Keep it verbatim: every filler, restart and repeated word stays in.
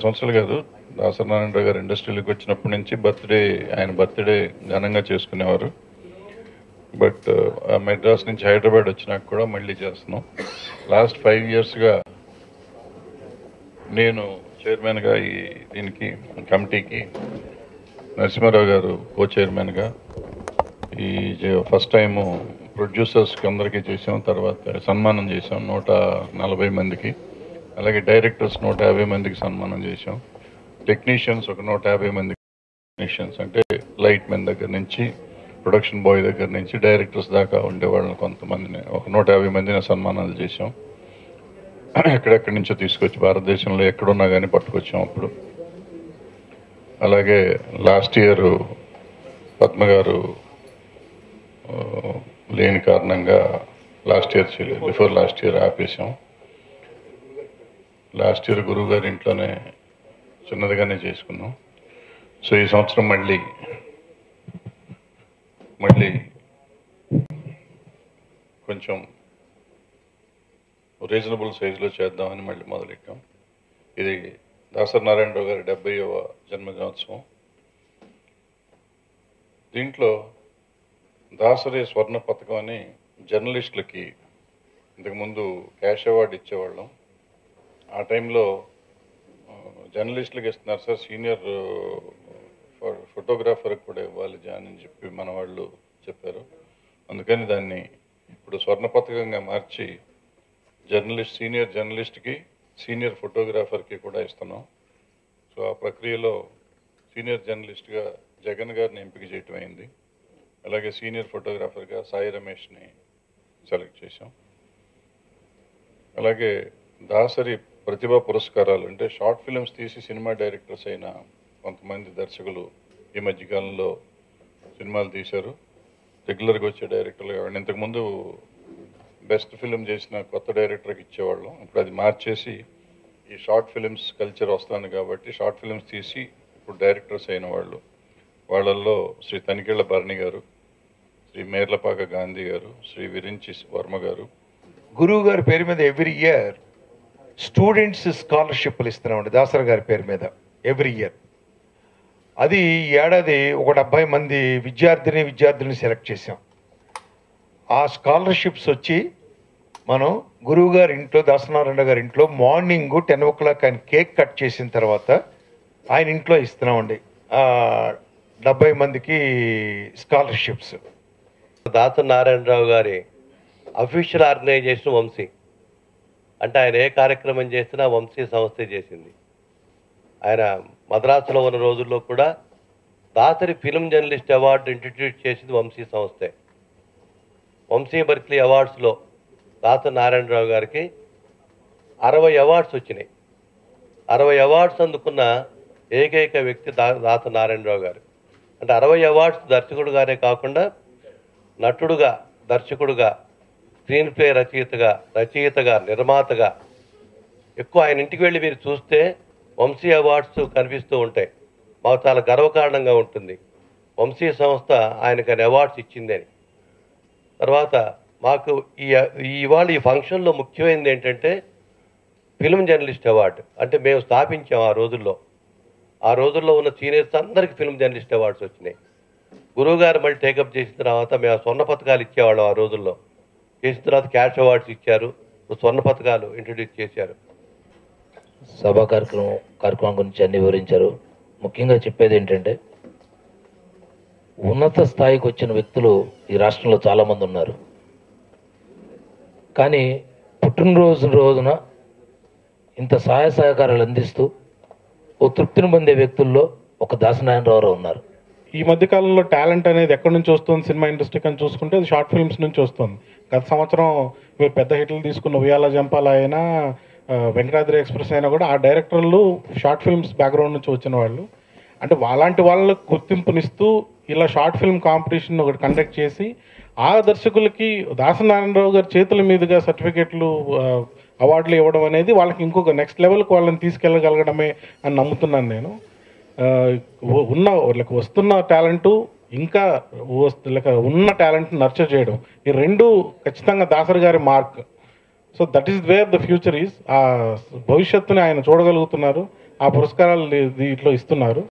సంవత్సరాలు కాదు, దాసరి నారాయణరావు గారు ఇండస్ట్రీలోకి వచ్చినప్పటి నుంచి బర్త్డే ఆయన బర్త్డే ఘనంగా చేసుకునేవారు. బట్ మెడ్రాస్ నుంచి హైదరాబాద్ వచ్చినాక కూడా మళ్ళీ చేస్తున్నాం. లాస్ట్ ఫైవ్ ఇయర్స్గా నేను చైర్మన్గా ఈ దీనికి కమిటీకి, నరసింహారావు గారు కో చైర్మన్గా, ఈ ఫస్ట్ టైము ప్రొడ్యూసర్స్కి అందరికీ చేసాం. తర్వాత సన్మానం చేసాం నూట నలభై మందికి. అలాగే డైరెక్టర్స్ నూట యాభై మందికి సన్మానం చేసాం. టెక్నీషియన్స్ ఒక నూట యాభై మంది టెక్నీషియన్స్, అంటే లైట్ మెన్ దగ్గర నుంచి ప్రొడక్షన్ బాయ్ దగ్గర నుంచి డైరెక్టర్స్ దాకా ఉండేవాళ్ళని కొంతమందిని ఒక నూట యాభై మందిని సన్మానాలు చేసాం. ఎక్కడెక్కడి నుంచో తీసుకొచ్చి భారతదేశంలో ఎక్కడున్నా కానీ పట్టుకొచ్చాం అప్పుడు. అలాగే లాస్ట్ ఇయర్ పద్మ గారు లేని కారణంగా last year before last year ఆపేసాం. లాస్ట్ ఇయర్ గురువు గారి ఇంట్లోనే చిన్నదిగానే చేసుకున్నాం. సో ఈ సంవత్సరం మళ్ళీ మళ్ళీ కొంచెం రీజనబుల్ సైజులో చేద్దామని మళ్ళీ మొదలెట్టాం. ఇది దాసరి నారాయణరావు గారి డెబ్బైవ జన్మదినోత్సవం. దీంట్లో దాసరి స్వర్ణ పథకం అని జర్నలిస్టులకి ఇంతకుముందు క్యాష్ అవార్డు ఇచ్చేవాళ్ళం. ఆ టైంలో జర్నలిస్టులకి ఇస్తున్నారు సార్, సీనియర్ ఫోటోగ్రాఫర్కి కూడా ఇవ్వాలి జాన్ అని చెప్పి మన వాళ్ళు చెప్పారు. అందుకని దాన్ని ఇప్పుడు స్వర్ణ పథకంగా మార్చి జర్నలిస్ట్ సీనియర్ జర్నలిస్ట్కి సీనియర్ ఫోటోగ్రాఫర్కి కూడా ఇస్తున్నాం. సో ఆ ప్రక్రియలో సీనియర్ జర్నలిస్ట్గా జగన్ గారిని ఎంపిక చేయటం అయింది. అలాగే సీనియర్ ఫోటోగ్రాఫర్గా సాయి రమేష్ని సెలెక్ట్ చేశాం. అలాగే దాసరి ప్రతిభా పురస్కారాలు అంటే షార్ట్ ఫిల్మ్స్ తీసి సినిమా డైరెక్టర్స్ అయిన కొంతమంది దర్శకులు ఈ మధ్యకాలంలో సినిమాలు తీశారు. రెగ్యులర్గా వచ్చే డైరెక్టర్లు కావండి. ఇంతకుముందు బెస్ట్ ఫిలిం చేసిన కొత్త డైరెక్టర్కి ఇచ్చేవాళ్ళం. ఇప్పుడు అది మార్చేసి ఈ షార్ట్ ఫిలిమ్స్ కల్చర్ వస్తుంది కాబట్టి షార్ట్ ఫిలిమ్స్ తీసి ఇప్పుడు డైరెక్టర్స్ అయిన వాళ్ళు, వాళ్ళల్లో శ్రీ తనికెళ్ల భరణి గారు, శ్రీ మేర్లపాక గాంధీ గారు, శ్రీ విరించి వర్మ గారు. గురువు గారి పేరు మీద ఎవ్రీ ఇయర్ స్టూడెంట్స్ స్కాలర్షిప్లు ఇస్తున్నామండి దాసరి గారి పేరు మీద ఎవ్రీ ఇయర్. అది ఏడాది ఒక డెబ్బై మంది విద్యార్థిని విద్యార్థుల్ని సెలెక్ట్ చేసాం. ఆ స్కాలర్షిప్స్ వచ్చి మనం గురువు గారి ఇంట్లో, దాసనారాయణ గారి ఇంట్లో మార్నింగ్ టెన్ ఓ క్లాక్ ఆయన కేక్ కట్ చేసిన తర్వాత ఆయన ఇంట్లో ఇస్తున్నామండి డెబ్బై మందికి స్కాలర్షిప్స్. దాసరి నారాయణరావు గారి అఫీషియల్ ఆర్గనైజేషన్ వంశీ. అంటే ఆయన ఏ కార్యక్రమం చేసినా వంశీ సంస్థే చేసింది. ఆయన మద్రాసులో ఉన్న రోజుల్లో కూడా Dasari film journalist award introduce చేసింది వంశీ సంస్థే. వంశీ బర్క్లీ అవార్డ్స్లో దాసరి నారాయణరావు గారికి అరవై అవార్డ్స్ వచ్చినాయి. అరవై అవార్డ్స్ అందుకున్న ఏకైక వ్యక్తి దా దాసరి నారాయణరావు గారు. అంటే అరవై అవార్డ్స్ దర్శకుడుగానే కాకుండా నటుడుగా, దర్శకుడుగా, స్క్రీన్ ప్లే రచయితగా, రచయితగా, నిర్మాతగా ఎక్కువ ఆయన ఇంటికి వెళ్ళి మీరు చూస్తే వంశీ అవార్డ్స్ కనిపిస్తూ ఉంటాయి. మాకు చాలా గర్వకారణంగా ఉంటుంది వంశీ సంస్థ ఆయనకు అవార్డ్స్ ఇచ్చిందని. తర్వాత మాకు ఈ ఇవాళ ఈ ఫంక్షన్లో ముఖ్యమైనది ఏంటంటే ఫిల్మ్ జర్నలిస్ట్ అవార్డు. అంటే మేము స్థాపించాం ఆ రోజుల్లో. ఆ రోజుల్లో ఉన్న సీనియర్స్ అందరికీ ఫిల్మ్ జర్నలిస్ట్ అవార్డ్స్ వచ్చినాయి. గురువుగారు మళ్ళీ టేకప్ చేసిన తర్వాత మేము స్వర్ణ పథకాలు ఇచ్చేవాళ్ళం. ఆ రోజుల్లో చేసిన తర్వాత క్యాష్ అవార్డ్స్ ఇచ్చారు, స్వర్ణ పథకాలు ఇంట్రడ్యూస్ చేశారు. సభా కార్యక్రమం కార్యక్రమం గురించి అన్ని వివరించారు. ముఖ్యంగా చెప్పేది ఏంటంటే ఉన్నత స్థాయికి వచ్చిన వ్యక్తులు ఈ రాష్ట్రంలో చాలామంది ఉన్నారు. కానీ పుట్టినరోజు రోజున ఇంత సహాయ సహకారాలు అందిస్తూ ఓ తృప్తిని పొందే వ్యక్తుల్లో ఒక దాసరి నారాయణరావు ఉన్నారు. ఈ మధ్యకాలంలో టాలెంట్ అనేది ఎక్కడి నుంచి వస్తుంది సినిమా ఇండస్ట్రీకి అని చూసుకుంటే అది షార్ట్ ఫిల్మ్స్ నుంచి వస్తుంది. గత సంవత్సరం మీరు పెద్ద హిట్లు తీసుకున్న ఉయ్యాల జంపాల అయినా, వెంకటాద్రి ఎక్స్ప్రెస్ అయినా కూడా ఆ డైరెక్టర్లు షార్ట్ ఫిల్మ్స్ బ్యాక్గ్రౌండ్ నుంచి వచ్చిన వాళ్ళు. అంటే అలాంటి వాళ్ళకు గుర్తింపునిస్తూ ఇలా షార్ట్ ఫిల్మ్ కాంపిటీషన్ ఒకటి కండక్ట్ చేసి ఆ దర్శకులకి దాసరి నారాయణరావు గారి చేతుల మీదుగా సర్టిఫికెట్లు, అవార్డులు ఇవ్వడం అనేది వాళ్ళకి ఇంకొక నెక్స్ట్ లెవెల్కి వాళ్ళని తీసుకెళ్ళగలగడమే అని నమ్ముతున్నాను నేను. ఉన్న లైక్ వస్తున్న టాలెంటు ఇంకా లైక్ ఉన్న టాలెంట్ నర్చర్ చేయడం, ఈ రెండు ఖచ్చితంగా దాసరి గారి mark. So that is where the future is. ఆ భవిష్యత్తుని ఆయన చూడగలుగుతున్నారు. ఆ పురస్కారాలు దీంట్లో ఇస్తున్నారు.